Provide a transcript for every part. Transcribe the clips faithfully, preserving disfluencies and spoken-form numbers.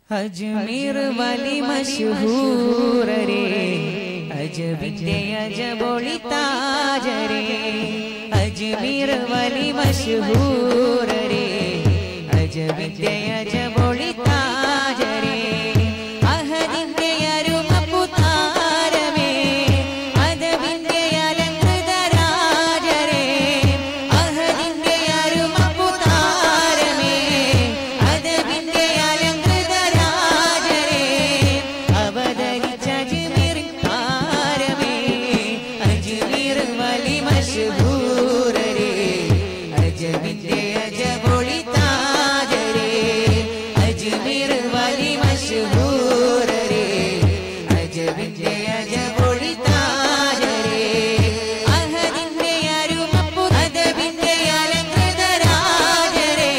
अजमेर वाली मशहूर रे अजबिते अजबोली ताज रे अजमेर वाली मशहूर रे अजबिते अजबोली ताज रे अहदिंदे अरुम पुतार में अदबिंदे अलंकृत राज रे अहदिंदे अरुम पुतार में अदबिंदे अलंकृत राज रे अवतरिच अजमेर तार में अजमेर वाली मशहूर रे अजबिंदे अजबोली ताज रे अजमेर वाली मशहूर रे अजबिंदे अजबोली ताज रे अहदिंदे अरुम अदबिंदे अलंकृत राज रे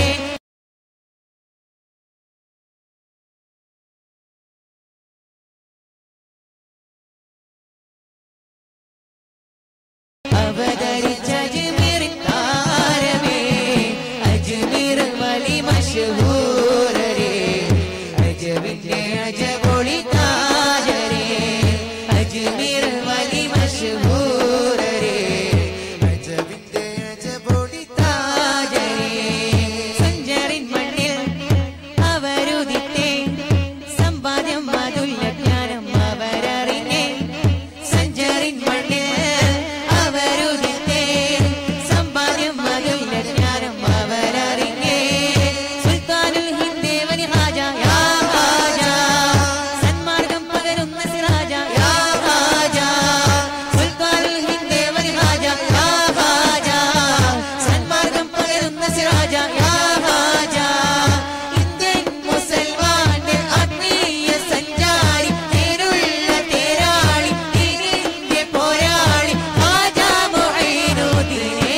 अवतरिच अजमेर तार में अजमेर वाली मशहूर रे अजबिंदे अजबोली ताज रे अजमेर वाली मशहूर रे अजबिंदे अजबोली ताज रे സഞ്ചരിൻ മണ്ണിൽ അവരുദിത്തെ സമ്പാദ്യം അതുല്യജ്ഞാനം അവരറിഞ്ഞേ സഞ്ചരിൻ മണ്ണിൽ അവരുദിത്തെ സമ്പാദ്യം അതുല്യജ്ഞാനം അവരറിഞ്ഞേ സുൽത്താനുൽ ഹിന്ദ് വനി ഹാജ യാ ഹാജ സന്മാർഗം പകരുന്ന സിറാജ യാ ഹാജ സുൽത്താനുൽ ഹിന്ദ് വനി ഹാജ യാ ഹാജ സന്മാർഗം പകരുന്ന സിറാജ യാ ഹാജ ഇന്ത്യൻ മുസൽമാന്റെ ആത്മീയ സഞ്ചാരി തേരുള്ള തേരാളി ദീനിന്റെ പോരാളി ഹാജ മുഈനുദ്ദീനെ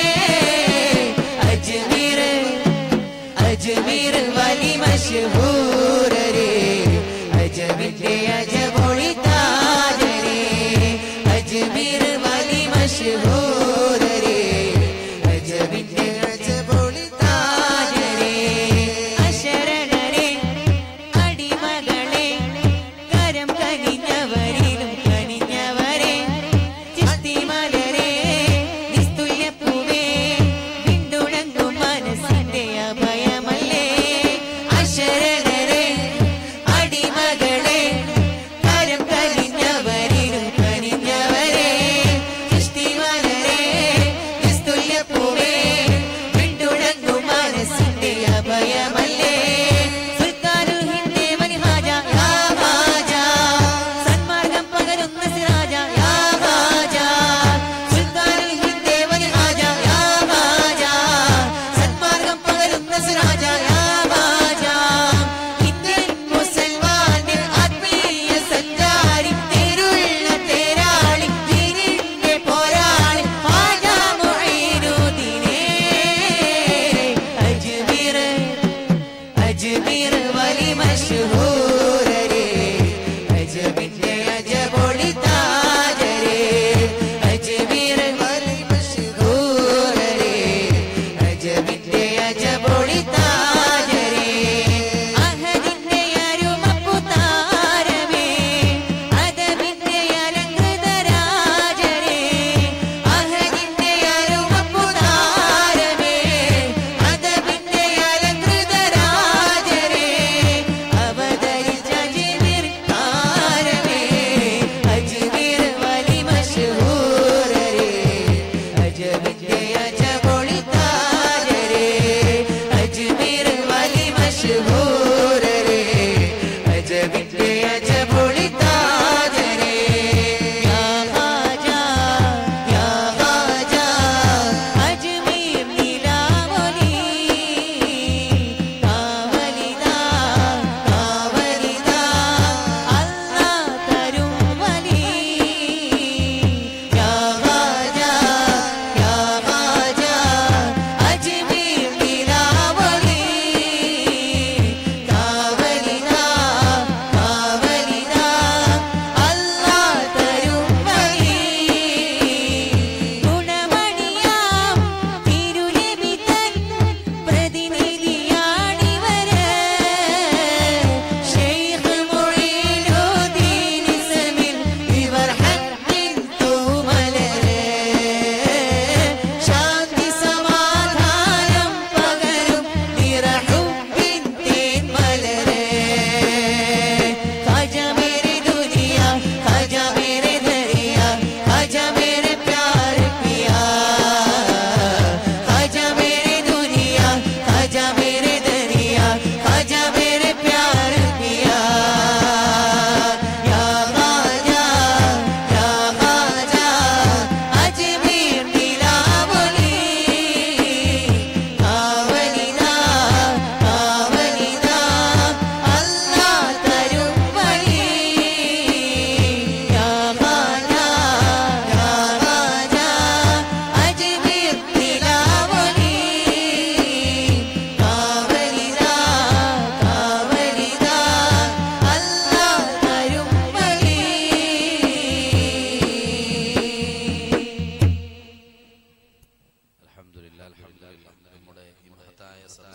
अजमेर अजमेर वाली मशहूर रे अजबिंदे अजबोली ताज रे अजमेर वाली मशहूर रे अजबिंदे अजबोली ताज रे അശരണരെ അടിമകളെ കരം കനിഞ്ഞവരിലും കനിഞ്ഞവരെ ചിസ്തിമലരെ നിസ്തുല്യപ്പൂവേ വിണ്ടുണങ്ങും മനസ്സിന്റെ അഭയമല്ലേ അശരണരെ അടിമകളെ കരം കനിഞ്ഞവരിലും കനിഞ്ഞവരെ ചിസ്തിമലരെ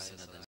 സനദൻ